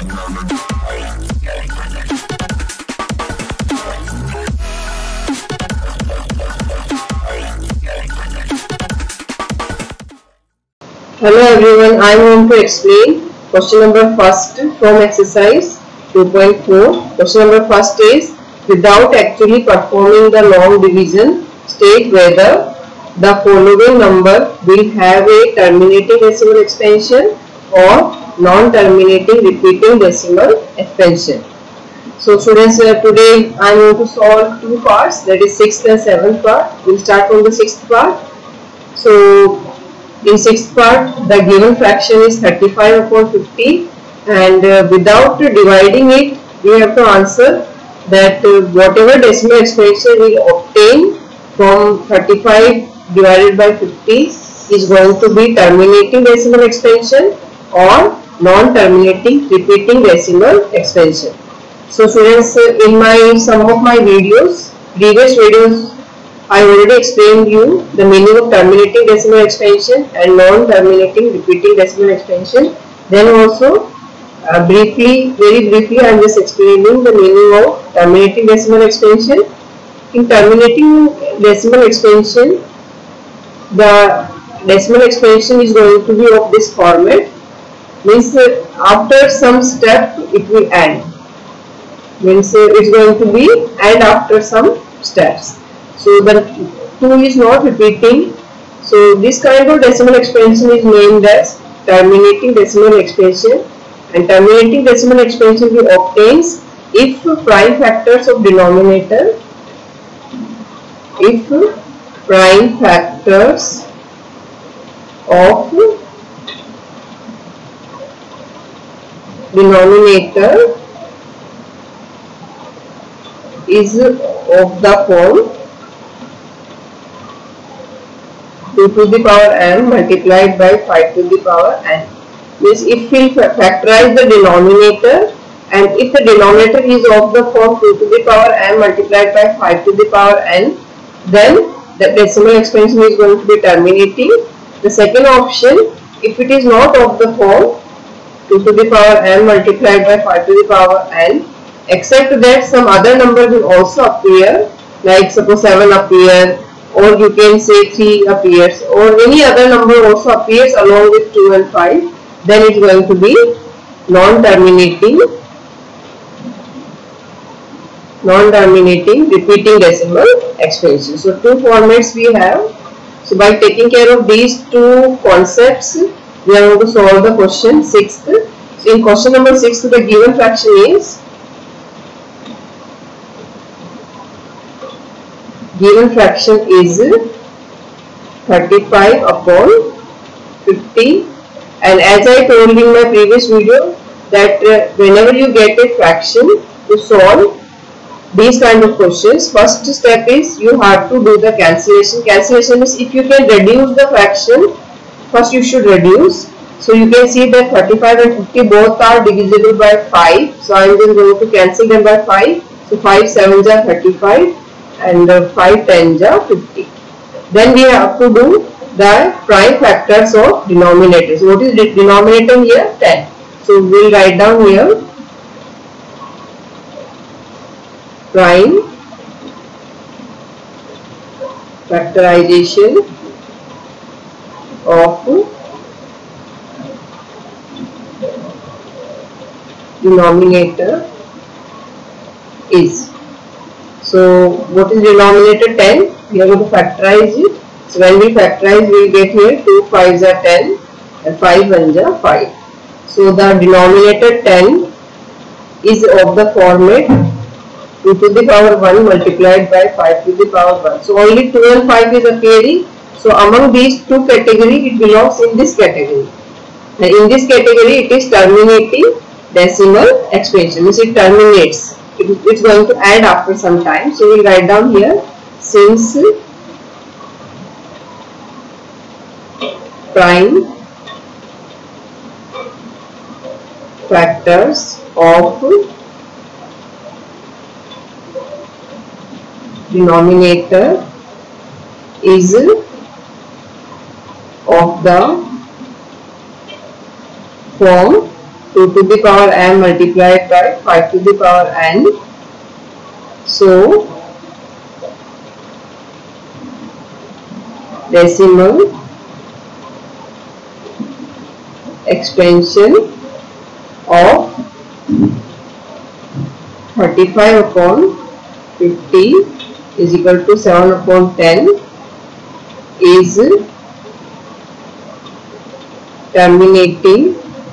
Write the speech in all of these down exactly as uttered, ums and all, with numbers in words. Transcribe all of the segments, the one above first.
Hello everyone, I am going to explain question number first from exercise two point four. Question number first is, without actually performing the long division, state whether the following number will have a terminating decimal expansion or non-terminating repeating decimal expansion. So students, uh, today I am going to solve two parts, that is sixth and seventh part. We will start from the sixth part. So in sixth part, the given fraction is thirty-five upon fifty, and uh, without dividing it, we have to answer that uh, whatever decimal expansion we obtain from thirty-five divided by fifty is going to be terminating decimal expansion or non-terminating repeating decimal expansion. So students, uh, in my some of my videos, previous videos, I already explained you the meaning of terminating decimal expansion and non-terminating repeating decimal expansion. Then also uh, briefly, very briefly, I am just explaining the meaning of terminating decimal expansion. In terminating decimal expansion, the decimal expansion is going to be of this format. Means uh, after some step it will add. Means uh, it is going to be add after some steps. So the two is not repeating. So this kind of decimal expansion is named as terminating decimal expansion, and terminating decimal expansion we obtains if prime factors of denominator, if prime factors of denominator is of the form two to the power m multiplied by five to the power n. Means if we factorize the denominator, and if the denominator is of the form two to the power m multiplied by five to the power n, then the decimal expansion is going to be terminating. The second option, if it is not of the form two to the power m multiplied by five to the power n, except that some other number will also appear, like suppose seven appear, or you can say three appears, or any other number also appears along with two and five, then it is going to be non-terminating non-terminating repeating decimal expansion. So two formats we have. So by taking care of these two concepts, we are going to solve the question sixth. So in question number six, the given fraction is given fraction is thirty-five upon fifty, and as I told in my previous video that uh, whenever you get a fraction to solve these kind of questions, first step is you have to do the cancellation. Cancellation is if you can reduce the fraction, first you should reduce. So you can see that thirty-five and fifty both are divisible by five. So I am just going to cancel them by five. So five sevens are thirty-five. And uh, five tens are fifty. Then we have to do the prime factors of denominators. What is the denominator here? ten. So we will write down here prime factorization of denominator is. So what is denominator? ten. We are going to factorize it. So when we factorize, we get here two fives are ten and five ones are five. So the denominator ten is of the format two to the power one multiplied by five to the power one. So only two and five is appearing. So among these two categories, it belongs in this category. And in this category, it is terminating decimal expansion. Means it terminates. It is going to add after some time. So we will write down here, since prime factors of denominator is of the form two to the power n multiplied by five to the power n. So decimal expansion of thirty-five upon fifty is equal to seven upon ten is terminating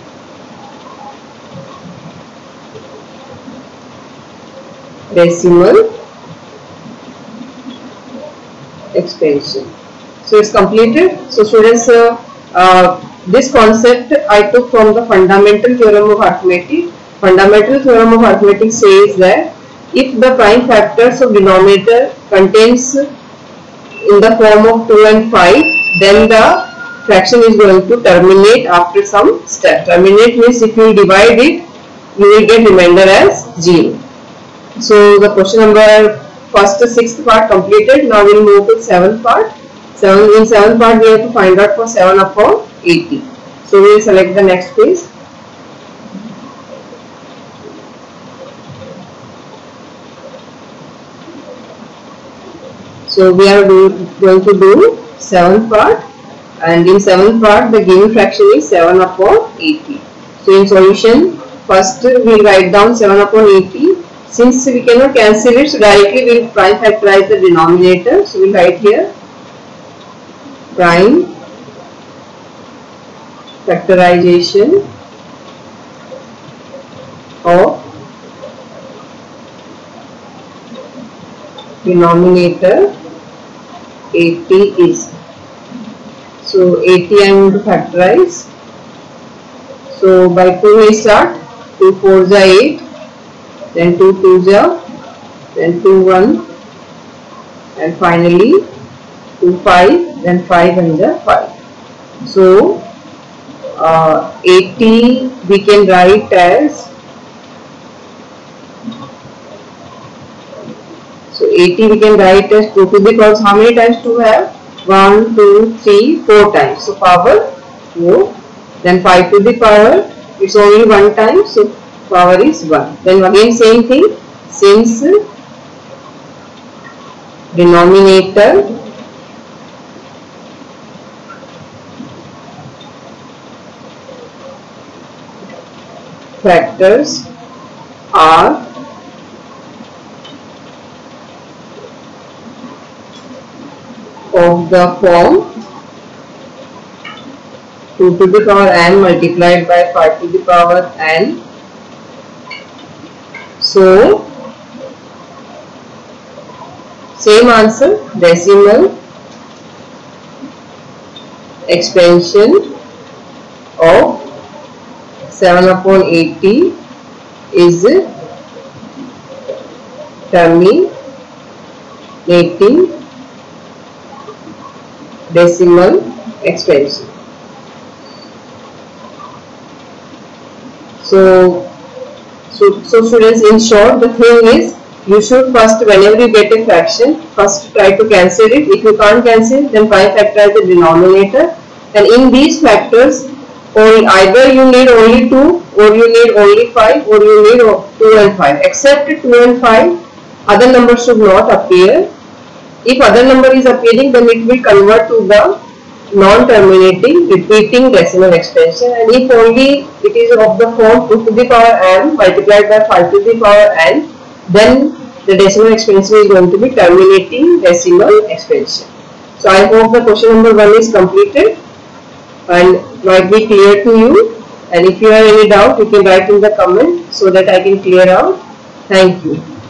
decimal expansion. So it's completed. So students, uh, uh, this concept I took from the fundamental theorem of arithmetic. Fundamental theorem of arithmetic says that if the prime factors of denominator contains in the form of two and five, then the fraction is going to terminate after some step. Terminate means if you divide it, you will get remainder as zero. So the question number first sixth part completed. Now we will move to seventh part. Seven, in seventh part we have to find out for seven upon eighty. So we will select the next page. So we are do, going to do seventh part, and in seventh part the given fraction is seven upon eighty. So in solution, first we will write down seven upon eighty. Since we cannot cancel it, so directly we will prime factorize the denominator. So we will write here prime factorization of denominator eighty is. So eighty I am going to factorize. So by two we start. two fours are eight, then two twos are, then two one, and finally two five, then five and the five. So uh, eighty we can write as, so eighty we can write as two to the power. How many times two have? one, two, three, four times. So power four. Then five to the power, it's only one time, so power is one. Then again same thing, since denominator factors are of the form two to the power n multiplied by five to the power n. So same answer, decimal expansion of seven upon eighty is terminating decimal expansion. So, so, so students, in short, the thing is, you should first, whenever you get a fraction, first try to cancel it. If you can't cancel, then prime factorize the denominator. And in these factors, or either you need only two, or you need only five, or you need two and five. Except two and five, other numbers should not appear. If other number is appearing, then it will convert to the non-terminating repeating decimal expansion, and if only it is of the form two to the power n multiplied by five to the power n, then the decimal expansion is going to be terminating decimal expansion. So I hope the question number one is completed and might be clear to you, and if you have any doubt you can write in the comment so that I can clear out. Thank you.